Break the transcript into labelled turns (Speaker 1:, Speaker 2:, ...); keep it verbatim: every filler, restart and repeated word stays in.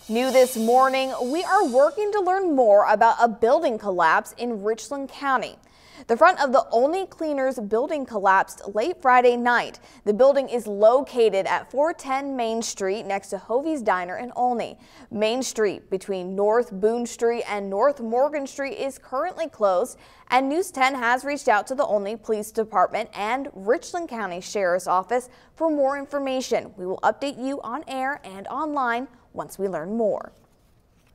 Speaker 1: New this morning, we are working to learn more about a building collapse in Richland County. The front of the Olney Cleaners building collapsed late Friday night. The building is located at four ten Main Street next to Hovey's Diner in Olney. Main Street between North Boone Street and North Morgan Street is currently closed, and News ten has reached out to the Olney Police Department and Richland County Sheriff's Office for more information. We will update you on air and online once we learn more.